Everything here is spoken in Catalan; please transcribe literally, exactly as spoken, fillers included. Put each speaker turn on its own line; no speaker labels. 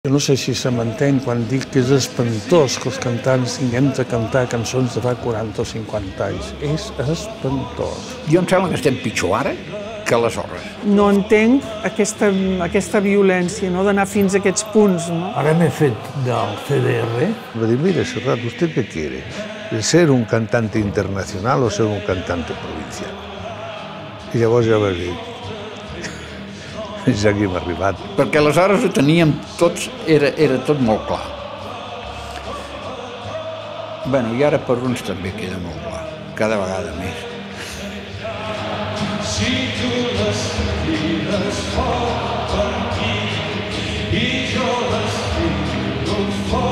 Jo no sé si se m'entén quan dic que és espantós que els cantants tinguem de cantar cançons de fa quaranta o cinquanta anys. És espantós.
Jo em sembla que estem pitjor ara que aleshores.
No entenc aquesta, aquesta violència, no? D'anar fins a aquests punts, no?
Ara m'he fet del C D R.
Va dir, mire, Serrat, ¿usted qué quiere? ¿Ser un cantante internacional o ser un cantante provincial? I llavors ja vas dir, fins aquí hem arribat.
Perquè aleshores ho teníem tots, era, era tot molt clar. Bueno, i ara per uns també queda molt clar, cada vegada més. Si tu les tires fort per aquí i jo les tiro fort